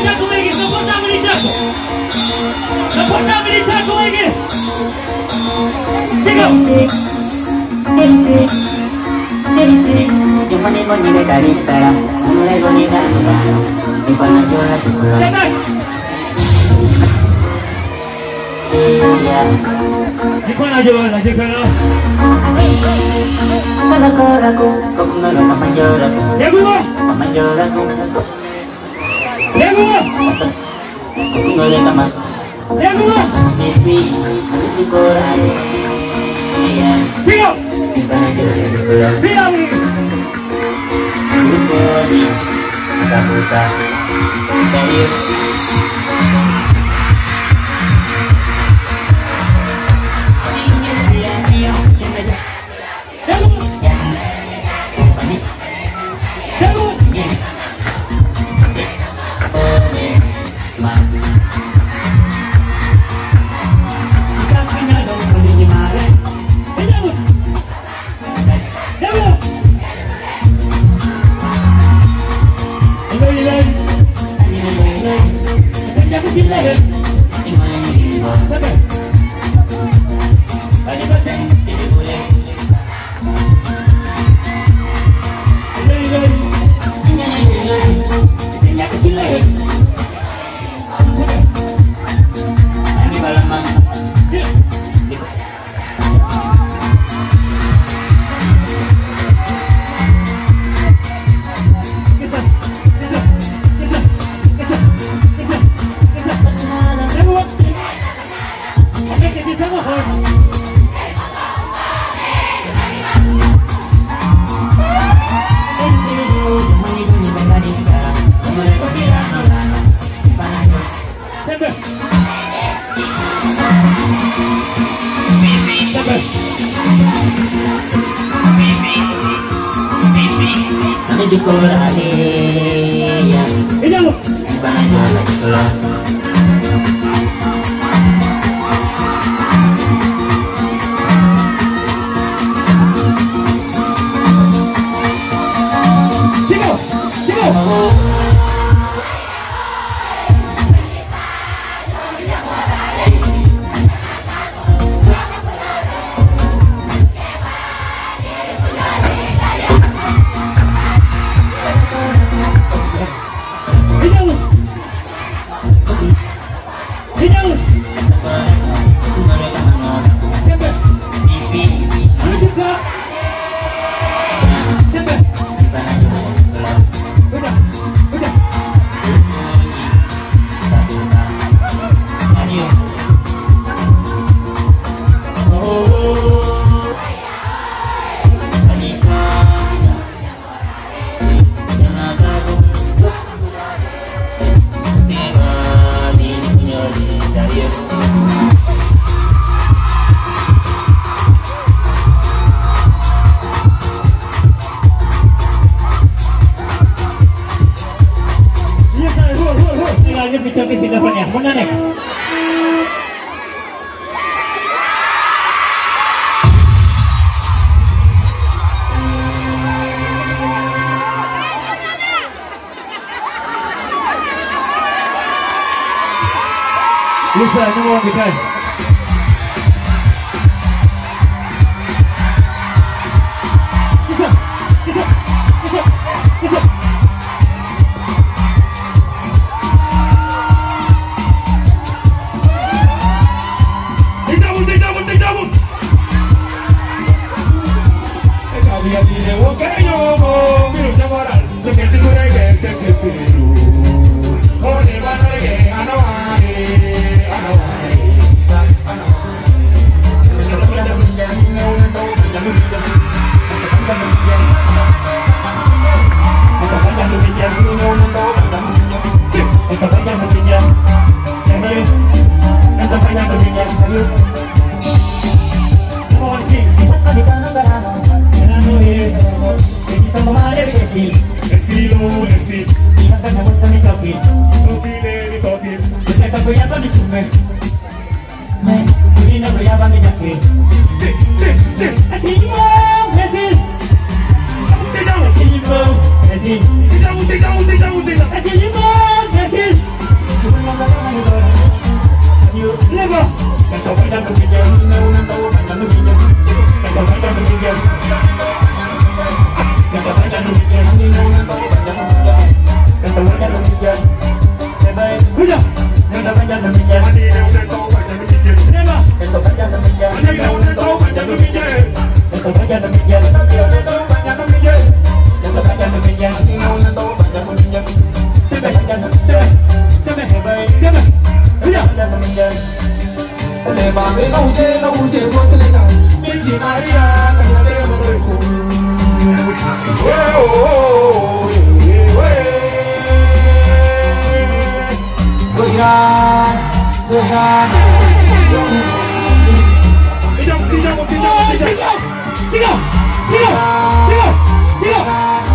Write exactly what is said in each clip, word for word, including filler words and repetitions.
militako lagi, sopporta militako. Sopporta militako lagi. Sigo. Cuma nih mau nyampe kali sekarang, mulai gue nih kan, di mana jualan pulang. Iya. Di mana jualan aja kalau? Kalau kau aku, kau menolak kapan jualan? Ya gua. Kapan jualan aku? Ya gua. Kau menolak kapan? Ya gua. Bibi, aku di koran. Iya. Sigo. Di mana jualan pulang? Siang. Budi, Sabusa, dari di koran ya. Ini lo. Di mana jualan pulang? Sigo. Sigo. Bisa, ini mau bikin. Bisa, bisa, bisa, bisa. Tejabut, tejabut, tejabut. Había dinero que yo quiero enamorar, yo que si no regrese ese espíritu. Oye, va a regresar, a no Tejabut, tejabut, tejabut, tejabut. Udah. Nendo panjang namanya. Ani ne udah tahu banyak mikir. Nembak. Nendo panjang namanya. Ani ne udah tahu banyak mikir. Nendo panjang namanya. Ani ne udah tahu banyak mikir. Nendo panjang namanya. Ani ne udah tahu banyak mikir. Nendo panjang namanya. Sampai. Hebat. Sampai. Udah. Panjang namanya. Le ba me no uje no uje ko se le ka. Miki na ria ka na de mo ko. Oh oh oh. Goyan, goyan. Tidak, tidak, tidak, tidak. Tidak. Tidak. Tidak. Tidak.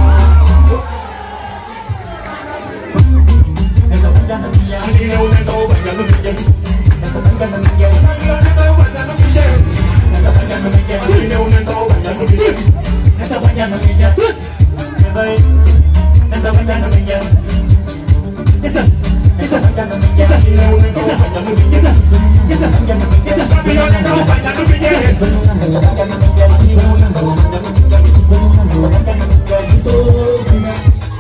Nendo panjang namanya. Ani ne udah tahu banyak mikir. Nendo panjang namanya. Ani ne udah tahu banyak mikir. Nendo panjang namanya. Ani ne udah tahu banyak mikir. Nendo panjang namanya. Hebat. Nendo panjang namanya. Yes. Nendo panjang namanya. Ani ne udah tahu banyak mikir. Yes. Panjang namanya. Tapi yo ne tahu banyak mikir. Nendo panjang namanya. Ani ne udah tahu banyak mikir. Nendo panjang namanya.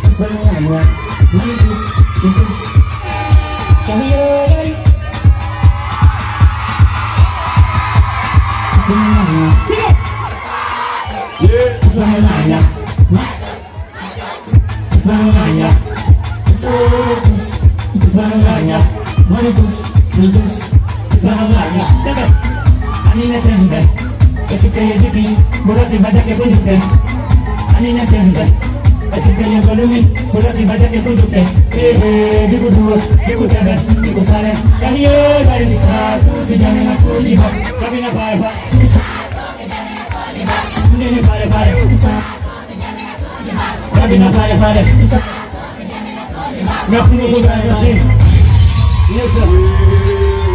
Tidak. Semuanya, semuanya, semuanya, manitus, manitus, semuanya. Sampai. Anina sende, esike yediki, borati badake kunduke. Anina sende, esike yegolumi, borati badake kunduke. Eh, diku dua, diku tebe, diku sare. Kaliyo dari disasu, sejame nasu liba, kami na barba. Nene pare pare, kami na pare pare. Nak tunggu tunggu lagi. Yes sir.